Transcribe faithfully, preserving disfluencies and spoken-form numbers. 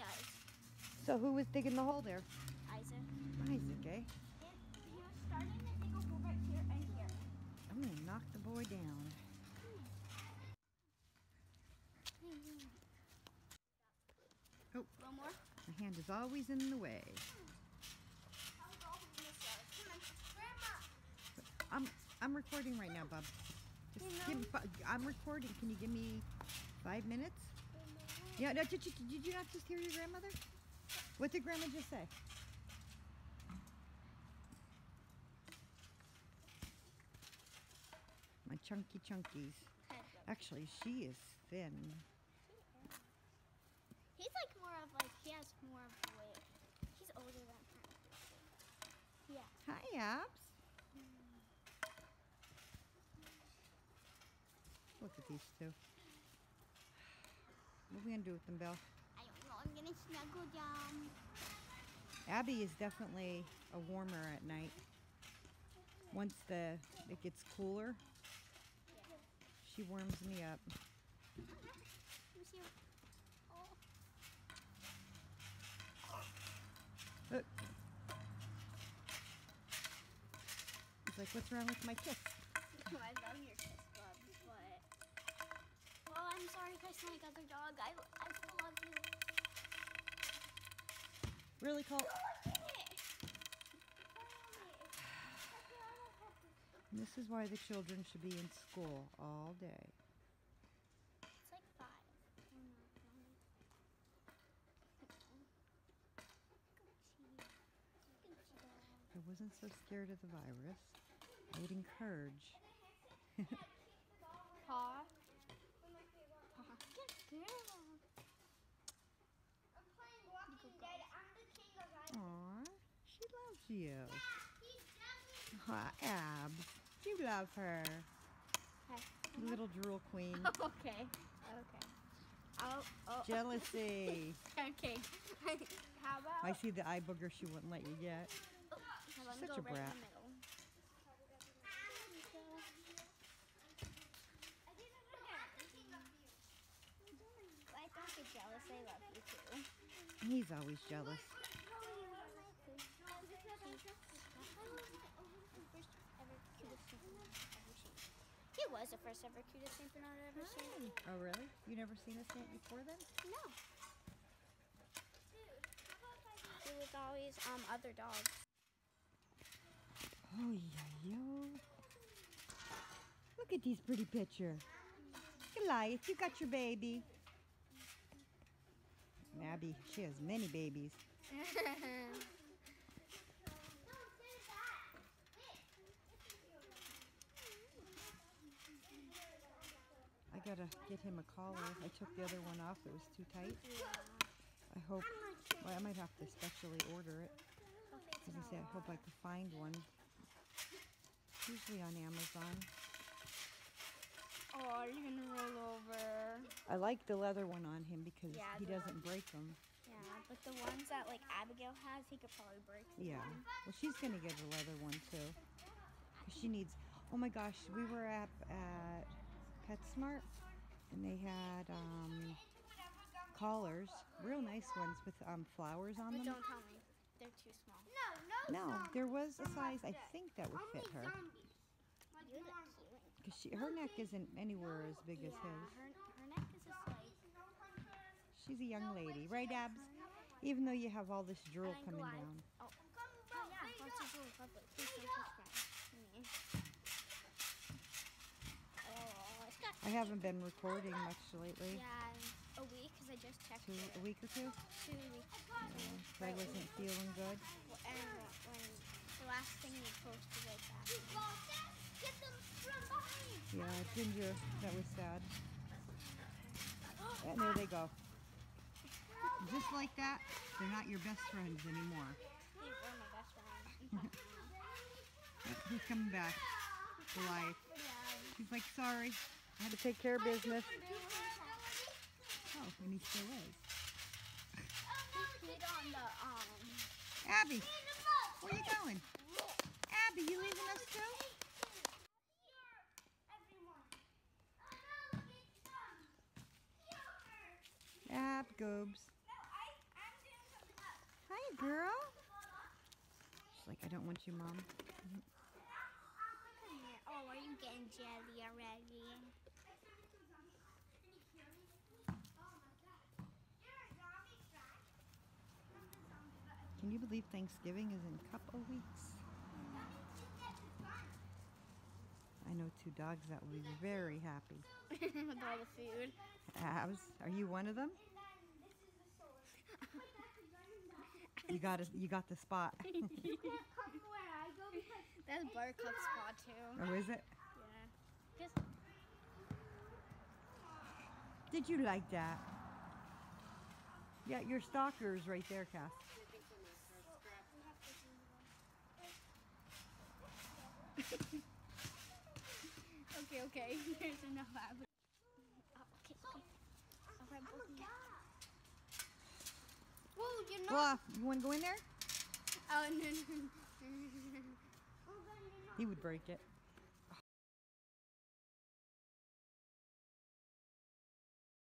does. So who was digging the hole there? Isaac. Isaac, eh? And he was starting to dig a hole right here and here. I'm gonna knock the boy down. Oh, A little more. my hand is always in the way. I'm I'm recording right now, Bub. Just You know? give, Bu- I'm recording. Can you give me five minutes? Yeah. No, did you, did you not just hear your grandmother? What did Grandma just say? My chunky chunkies. Actually, she is thin. He's like more of like, he has more of a weight. He's older than her. Yeah. Hi, Abs. Look at these two. What are we gonna do with them, Bill? I don't know, I'm gonna snuggle down. Abby is definitely a warmer at night. Once the it gets cooler, she warms me up. Let me see. Oh. Look. He's like, what's wrong with my kiss? I love your kiss, Bub, but... Oh, I'm sorry if I sound like other dog. I, I still love you. Really, Colt? This is why the children should be in school all day. It's like five. If I wasn't so scared of the virus, I would encourage. Paw. Paw. Good girl. I'm playing Walking Dead. I'm the king of Isaac. Aw, she loves you. He's definitely Aw, Abs, you love her. Okay. Little drool queen. Okay. Okay. Oh, oh. Jealousy. Okay. How about? I see the eye booger she wouldn't let you get. How about Such go a right brat. in the middle? I don't get jealous. I love you too. He's always jealous. First ever cutest Saint Bernard I've ever seen. He was the first ever cutest Saint Bernard I've ever seen. Oh, really? You never seen a saint before then? No. It was always um other dogs. Oh, yeah, yo. Look at these pretty pictures. Goliath, you got your baby. And Abby, she has many babies. I gotta get him a collar. I took the other one off. It was too tight. I hope, well, I might have to specially order it. Because I said, I hope I could find one. It's usually on Amazon. Oh, you're gonna roll over. I like the leather one on him because Yeah, he the- doesn't break them. Yeah, but the ones that like Abigail has, he could probably break. them. Yeah. Well, she's gonna get a leather one too. 'Cause she needs. Oh my gosh, we were at at PetSmart and they had um, collars, real nice ones with um, flowers on But them. don't tell me, they're too small. no, no. No, zombies. there was a I'm not size I that. think that would fit Only her. zombies. Like You're the normal. cute. Because she, her neck isn't anywhere as big as Yeah, his. her, her neck is just like. She's a young lady, right, Abs? Even though you have all this drool And I coming Goliath. down. Oh, I'm coming, bro. oh yeah, Wait lots up. of little public. Please don't subscribe to me. Oh, it's got. I haven't been recording much lately. Yeah, a week because I just checked Two, it. a week or two? Two weeks. So I wasn't feeling good. And when the last thing you posted like that. You got that? Get them from behind. Yeah, Ginger, that was sad. And there they go. Just like that, they're not your best friends anymore. They were my best friend. He's coming back to life. Yeah. He's like, sorry, I had to take care of business. Oh, and he still is. He hid on the um. Abby, where you going? Abby, you leaving us too? Ab goobs. girl. She's like, I don't want you, Mom. Oh, are you getting jelly already? Can you believe Thanksgiving is in a couple weeks? I know two dogs that will be very happy. With all the food. Abs, are you one of them? You got a, you got the spot. That's Buttercup's spot too. Oh, is it? Yeah. Just Did you like that? Yeah, your stalker's right there, Cass. okay, okay. There's enough apples. Oh, okay, okay. All right, both of you. Whoa, you're not. Bluff, you want to go in there? Oh, no, no, no. He would break it.